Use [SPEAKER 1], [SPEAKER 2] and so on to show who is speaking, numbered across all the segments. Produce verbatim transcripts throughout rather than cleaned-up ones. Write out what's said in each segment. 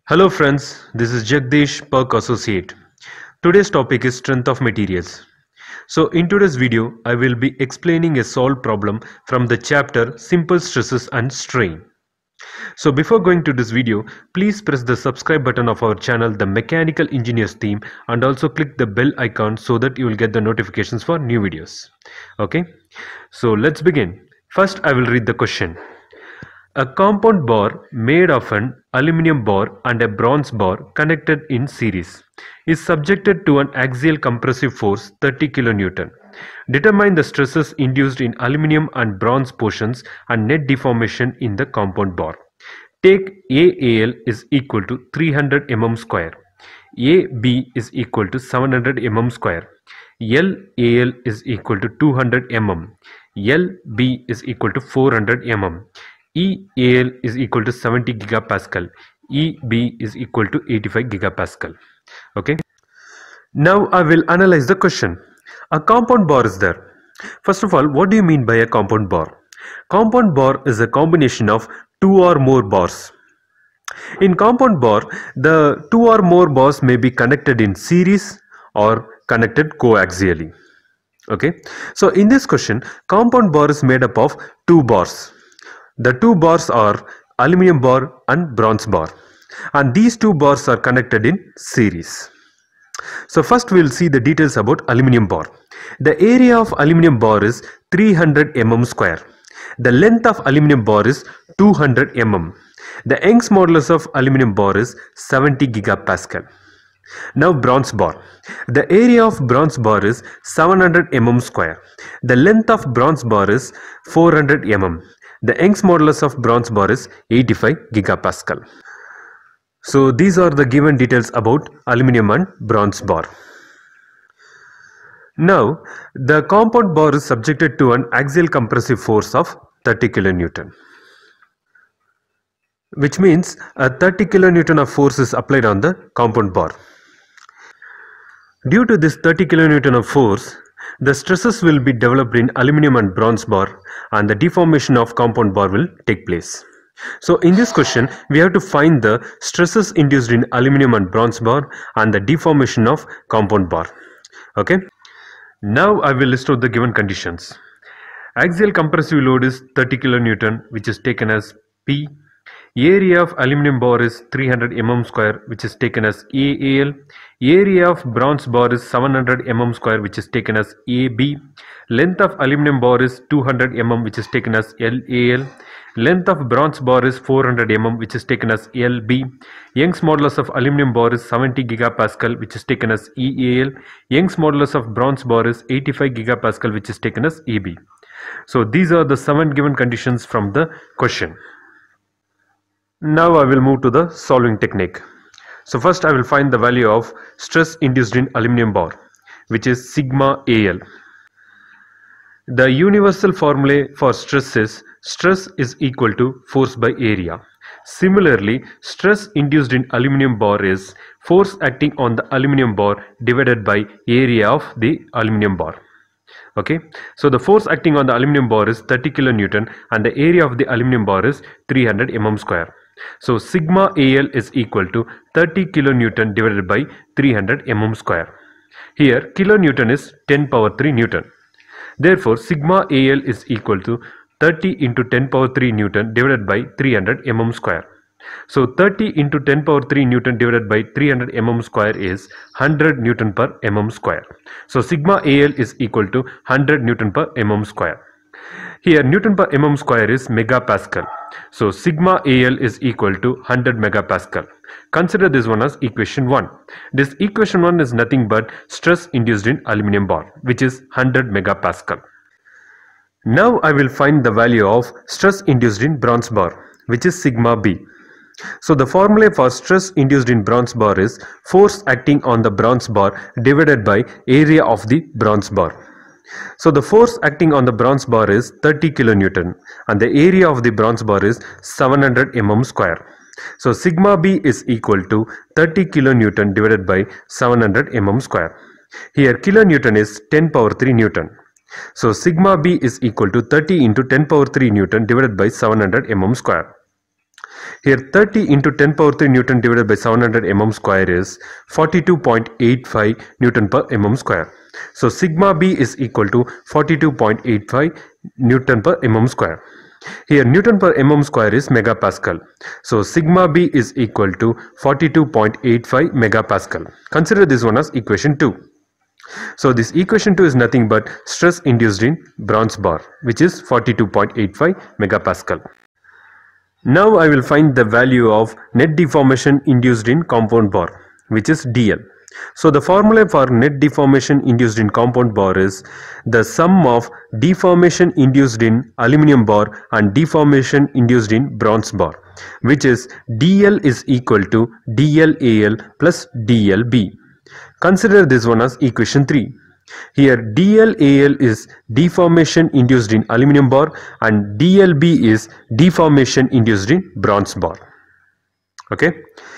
[SPEAKER 1] Hello friends, this is Jagdish, Perk Associate. Today's topic is strength of materials. So in today's video, I will be explaining a solved problem from the chapter Simple Stresses and Strain. So before going to this video, please press the subscribe button of our channel, The Mechanical Engineers Team, and also click the bell icon so that you will get the notifications for new videos. Okay, so let's begin. First, I will read the question. A compound bar made of an aluminum bar and a bronze bar connected in series is subjected to an axial compressive force thirty kilonewton. Determine the stresses induced in aluminum and bronze portions and net deformation in the compound bar. Take A A L is equal to three hundred millimeters square, A B is equal to seven hundred millimeters square, L A L is equal to two hundred millimeters, L B is equal to four hundred millimeters. E A L is equal to seventy gigapascal, E B is equal to eighty-five gigapascal. Okay. Now I will analyze the question. A compound bar is there. First of all, what do you mean by a compound bar? Compound bar is a combination of two or more bars. In compound bar, the two or more bars may be connected in series or connected coaxially. Okay. So in this question, compound bar is made up of two bars. The two bars are aluminum bar and bronze bar, and these two bars are connected in series. So first we will see the details about aluminum bar. The area of aluminum bar is three hundred millimeters square. The length of aluminum bar is two hundred millimeters. The Young's modulus of aluminum bar is seventy gigapascal. Now bronze bar. The area of bronze bar is seven hundred millimeters square. The length of bronze bar is four hundred millimeters. The Young's modulus of bronze bar is eighty-five gigapascal. So these are the given details about aluminum and bronze bar. Now the compound bar is subjected to an axial compressive force of thirty kilonewton, which means a thirty kilonewton of force is applied on the compound bar. Due to this thirty kilonewton of force, the stresses will be developed in aluminum and bronze bar, and the deformation of compound bar will take place. So in this question, we have to find the stresses induced in aluminum and bronze bar and the deformation of compound bar. Okay. Now I will list out the given conditions. Axial compressive load is thirty kilonewton, which is taken as P. Area of aluminum bar is three hundred millimeters square, which is taken as A A L. Area of bronze bar is seven hundred millimeters square, which is taken as A B. Length of aluminum bar is two hundred millimeters, which is taken as L A L. Length of bronze bar is four hundred millimeters, which is taken as L B. Young's modulus of aluminum bar is seventy gigapascal, which is taken as E A L. Young's modulus of bronze bar is eighty-five gigapascal, which is taken as E B. So these are the seven given conditions from the question. Now I will move to the solving technique. So first I will find the value of stress induced in aluminum bar, which is sigma A L. The universal formula for stress is stress is equal to force by area. Similarly, stress induced in aluminum bar is force acting on the aluminum bar divided by area of the aluminum bar. Okay, so the force acting on the aluminum bar is thirty kilonewton and the area of the aluminum bar is three hundred millimeters square. So sigma A L is equal to thirty kilonewton divided by three hundred millimeters square. Here kilonewton is ten power three newton. Therefore sigma A L is equal to thirty into ten power three newton divided by three hundred millimeters square. So thirty into ten power three newton divided by three hundred millimeters square is one hundred newton per mm square. So sigma A L is equal to one hundred newton per mm square. Here newton per mm square is megapascal. So sigma A L is equal to one hundred megapascal. Consider this one as equation one. This equation one is nothing but stress induced in aluminum bar, which is one hundred megapascal. Now I will find the value of stress induced in bronze bar, which is sigma B. So the formula for stress induced in bronze bar is force acting on the bronze bar divided by area of the bronze bar. So the force acting on the bronze bar is thirty kilonewton and the area of the bronze bar is seven hundred millimeters square. So sigma B is equal to thirty kilonewton divided by seven hundred millimeters square. Here kilonewton is ten power three newton. So sigma B is equal to thirty into ten power three newton divided by seven hundred millimeters square. Here thirty into ten power three Newton divided by seven hundred mm square is forty-two point eight five Newton per mm square. So sigma B is equal to forty-two point eight five Newton per mm square. Here Newton per mm square is megapascal. So sigma B is equal to forty-two point eight five megapascal. Consider this one as equation two. So this equation two is nothing but stress induced in bronze bar, which is forty-two point eight five megapascal. Now I will find the value of net deformation induced in compound bar, which is D L. So the formula for net deformation induced in compound bar is the sum of deformation induced in aluminum bar and deformation induced in bronze bar, which is D L is equal to D L A L plus D L B. Consider this one as equation three. Here D L A L is deformation induced in aluminum bar and D L B is deformation induced in bronze bar. Okay.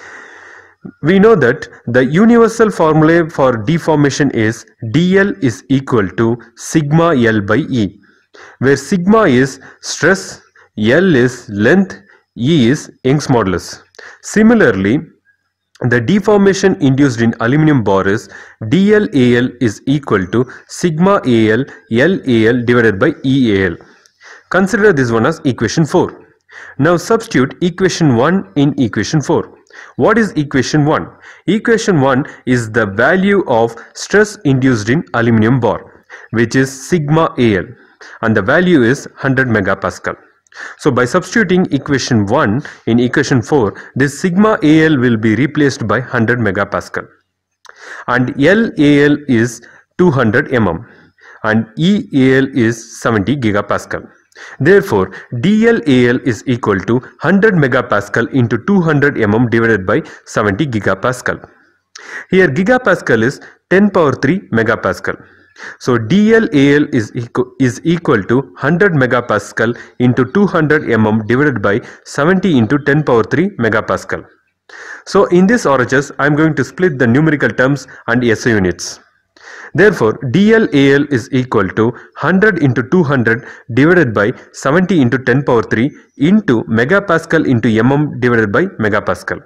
[SPEAKER 1] We know that the universal formula for deformation is D L is equal to sigma L by E, where sigma is stress, L is length, E is Young's modulus. Similarly, the deformation induced in aluminum bar is D L A L is equal to sigma A L L A L divided by E A L. Consider this one as equation four. Now substitute equation one in equation four. What is equation one? Equation one is the value of stress induced in aluminum bar, which is sigma A L, and the value is one hundred megapascal. So by substituting equation one in equation four, this sigma A L will be replaced by one hundred megapascal, and L A L is two hundred millimeters and E A L is seventy gigapascal. Therefore, D L A L is equal to one hundred megapascal into two hundred millimeters divided by seventy gigapascal. Here gigapascal is ten power three megapascal. So D L A L is equal, is equal to one hundred megapascal into two hundred millimeters divided by seventy into ten power three megapascal. So in this R H S, I am going to split the numerical terms and S I units. Therefore, D L A L is equal to one hundred into two hundred divided by seventy into ten power three into megapascal into mm divided by megapascal.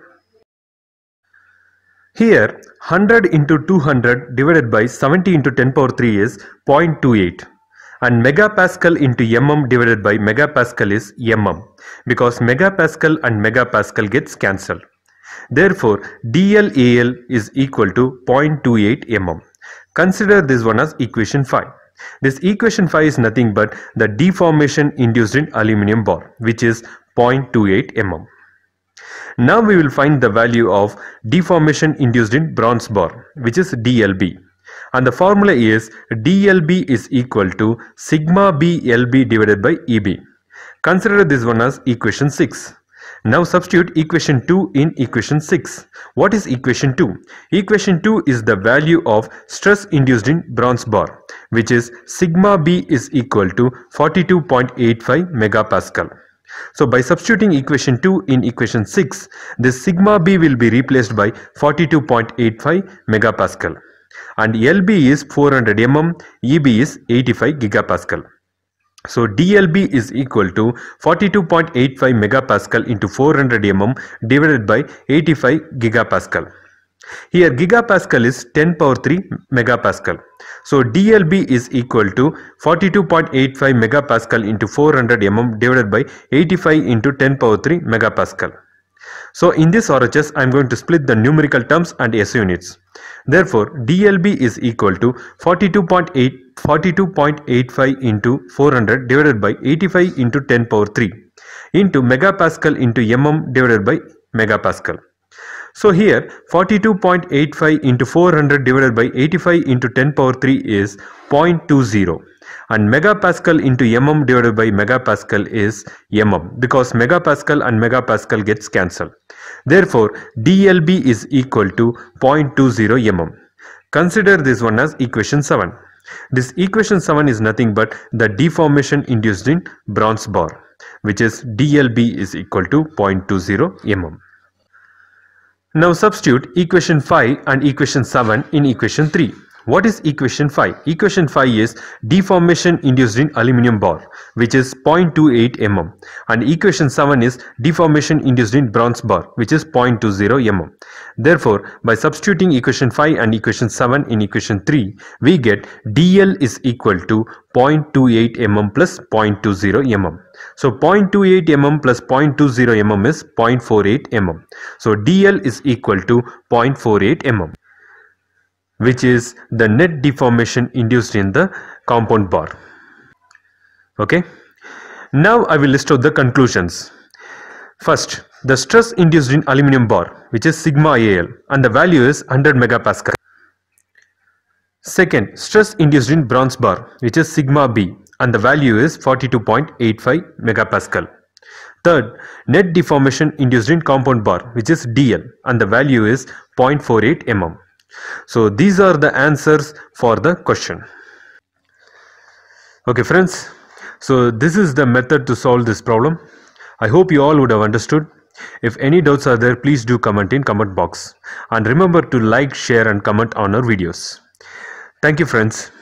[SPEAKER 1] Here one hundred into two hundred divided by seventy into ten power three is zero point two eight, and megapascal into mm divided by megapascal is mm, because megapascal and megapascal gets cancelled. Therefore, D L A L is equal to zero point two eight millimeters. Consider this one as equation five. This equation five is nothing but the deformation induced in aluminum bar, which is zero point two eight millimeters. Now we will find the value of deformation induced in bronze bar, which is D L B, and the formula is D L B is equal to sigma B L B divided by E B. Consider this one as equation six. Now substitute equation two in equation six. What is equation two? Equation two is the value of stress induced in bronze bar, which is sigma B is equal to forty-two point eight five megapascal. So by substituting equation two in equation six, this sigma B will be replaced by forty-two point eight five megapascal, and L B is four hundred millimeters, E B is eighty-five gigapascal. So D L B is equal to forty-two point eight five megapascal into four hundred millimeters divided by eighty-five gigapascal. Here gigapascal is ten power three megapascal. So D L B is equal to forty-two point eight five megapascal into four hundred millimeters divided by eighty-five into ten power three megapascal. So in this R H S, I am going to split the numerical terms and S I units. Therefore, D L B is equal to forty-two point eight five into four hundred divided by eighty-five into ten power three into megapascal into mm divided by megapascal. So here forty-two point eight five into four hundred divided by eighty-five into ten power three is zero point two zero, and megapascal into mm divided by megapascal is mm, because megapascal and megapascal gets cancelled. Therefore, D L B is equal to zero point two zero millimeters. Consider this one as equation seven. This equation seven is nothing but the deformation induced in bronze bar, which is D L B is equal to zero point two zero millimeters. Now substitute equation five and equation seven in equation three. What is equation five? Equation five is deformation induced in aluminum bar, which is zero point two eight millimeters, and equation seven is deformation induced in bronze bar, which is zero point two zero millimeters. Therefore, by substituting equation five and equation seven in equation three, we get D L is equal to zero point two eight millimeters plus zero point two zero millimeters. So zero point two eight millimeters plus zero point two zero millimeters is zero point four eight millimeters. So D L is equal to zero point four eight millimeters, which is the net deformation induced in the compound bar. Okay. Now I will list out the conclusions. First, the stress induced in aluminum bar, which is sigma A L, and the value is one hundred megapascal. Second, stress induced in bronze bar, which is sigma B, and the value is forty-two point eight five megapascal. Third, net deformation induced in compound bar, which is D L, and the value is zero point four eight millimeters. So these are the answers for the question. Okay friends, so this is the method to solve this problem. I hope you all would have understood. If any doubts are there, please do comment in comment box, and remember to like, share and comment on our videos. Thank you friends.